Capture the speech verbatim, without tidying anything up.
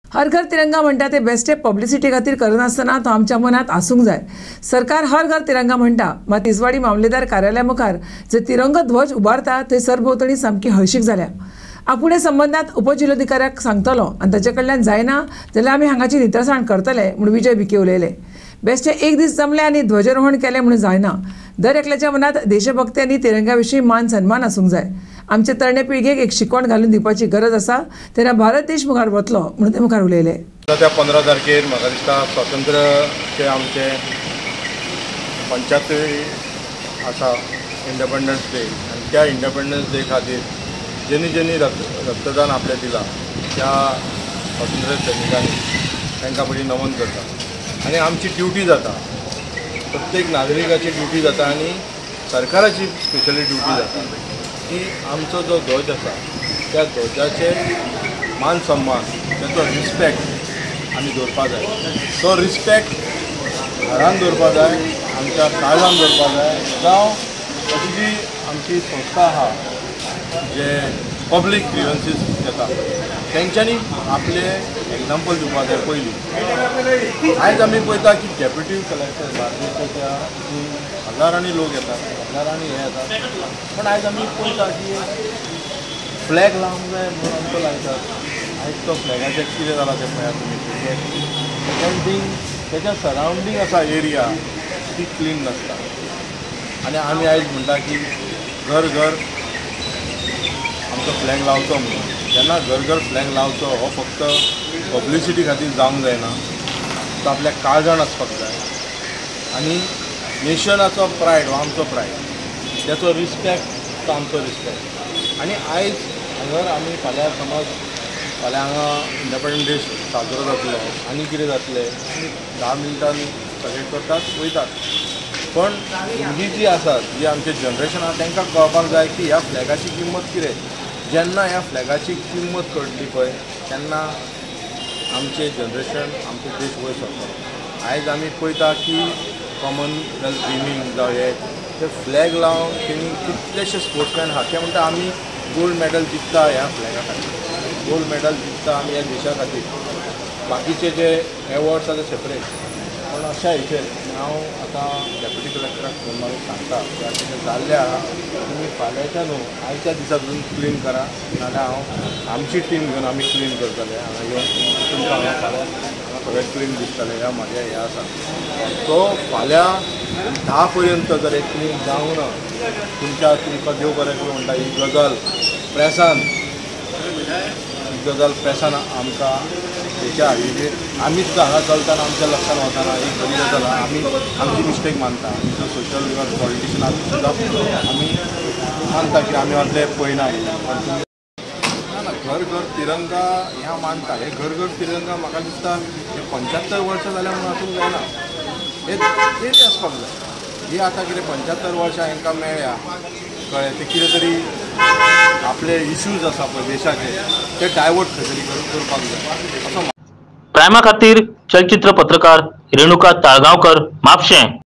हर घर तिरंगा म्हणटा ते बेस्टे पब्लिसिटी खातीर करनासतना तो आमच्या मनात आसूंक जाय। सरकार हर घर तिरंगा म्हणटा, मात तिसवाडी मामलेदार कार्यालया मुखार जे तिरंगो ध्वज उबारता थंय सरभोंवतणी सामकी हळशीक जाल्या। आपुणे संबंधात उपजिल्लोधिकाऱ्याक सांगतलो आनी ताचे कडल्यान जायना जाल्यार आमी हांगाची नितळसाण करतले म्हूण विजय विखे उलयले। बेस्टे एक दीस जमले आनी ध्वजारोहण केलें म्हूण जायना। दर एकल्याच्या मनात देशभक्ती आनी तिरंग्या विशीं मान सन्मान आसूंक जाय। आमचे तरणे पिळगेक एक शिकवण घालून दिवपाची गरज आसा, तेन्ना भारत देश मुखार वतलो म्हणून ते मुखार उलयले। त्या पंदरा तारखेर म्हाका दिसता स्वातंत्र्याचे आमचे पंच्यात्तर आसा इंडिपेंडन्स डे, आनी त्या इंडिपेंडन्स डे खातीर जेनी जेनी रक्त रक्तदान आपले दिलां त्या स्वातंत्र्य सैनिकांनी तांकां बरी नमन करता। आनी आमची ड्युटी जाता, प्रत्येक नागरिकाची ड्युटी जाता आनी सरकाराची स्पेशली ड्युटी जाता की आमचो जो ध्वज आसा त्या ध्वजाचे मान सन्मान, त्याचो रिस्पेक्ट आमी दवरपा जाय। तो रिस्पेक्ट घरान दवरपा जाय, आमच्या काळजान दवरपा जाय, जावं अशी जी आमची संस्था आहा जे पब्लीक ग्रीवन्सीस घेता तेंच्यांनी आपले एग्जाम्पल दिवपा जाय। पयलीं आयज आमी पळयता की डेप्युटी कलेक्टर बार्देशाच्या जी हजारांनी लोक येतात, हजारांनी हे येतात, पण आयज आमी पळयता की फ्लॅग लावंक जाय म्हणून आमकां लायतात। आयज तो फ्लॅगाचें कितें जालां तें पळयात तुमी। सेकंड थींग, तेच्या सरावंडींग आसा एरिया ती क्लीन नासता आनी आमी आयज म्हणटा की घर घर आमचो फ्लॅग लावचो म्हणून। जेन्ना घर घर फ्लॅग लावचो हो फक्त पब्लिसिटी खातीर जावंक जायना, तो आपल्या काळजान आसपाक जाय आनी नेशनाचो प्रायड हो आमचो प्रायड, त्याचो रिस्पेक्ट तो आमचो रिस्पेक्ट। आनी आयज हांगर आमी फाल्यां समज फाल्यां हांगा इंडिपेंडन्स डे साजरो जातलो आनी कितें जातलें आनी धा मिनटांनी सगळे करतात वयतात, पण भुरगीं जीं आसात, जी आमचें जनरेशन आसा तांकां कळपाक जाय की ह्या फ्लॅगाची किंमत कितें। जेन्ना ह्या फ्लॅगाची किंमत कळटली पळय तेन्ना आमचें जनरेशन, आमचो देश वयर सरतलो। आयज आमी पळयता की कॉमनवेल्थ गेमींग जावं हे ते फ्लॅग लावन तेणी कितलेशे स्पोर्ट्समॅन आहा ते म्हणटा आमी गोल्ड मॅडल जिखता ह्या फ्लॅगा खातीर, गोल्ड मॅडल जिखता आमी ह्या देशा खातीर। बाकीचे जे एवॉर्ड्स आसा ते सेपरेट, पण अशा हेचेर हांव आतां डेप्युटी कलेक्टराक फोन मारून सांगता की अशें जाल्लें आहा, तुमी फाल्यांच्या न्हू आयच्या दिसा पसून क्लीन करा, नाजाल्यार हांव आमची टीम घेवन आमी क्लीन करतले। हांगा येवन तुमकां हांगा फाल्यां हांगा सगळें क्लीन दिसतलें, ह्या म्हाज्या हें आसा। तो फाल्यां धा पर्यंत जर एक क्लीन जावंक ना, तुमच्या तुमकां देव बरें करूं म्हणटा ही गजाल प्रेसान ही गजाल प्रेसान आमकां देशा हाजेर आमीच हांगा चलतना आमच्या लक्षांत वतना ही बरी गजाल आमी आमची मिस्टेक मानता। आमचो सोशल पॉलिटिशन आमी सुद्दां आमी मानता की आमी असले पळयना। घर घर तिरंगा ह्या मानता, हे घर घर तिरंगा म्हाका दिसता हे पंच्यात्तर वर्सां जाल्या म्हणून आसूंक जायना, हे तेरी आसपाक जाय। ही आतां कितें पंच्यात्तर वर्सां हांकां मेळ्ळ्या कळ्ळें, ते कितें तरी आपले इश्यूज आसा पळय देशाचे ते डायवर्ट खंय तरी करपाक जाय असो। प्रायमा खातीर चलचित्र पत्रकार रेणुका ताळगांवकर, म्हापशें।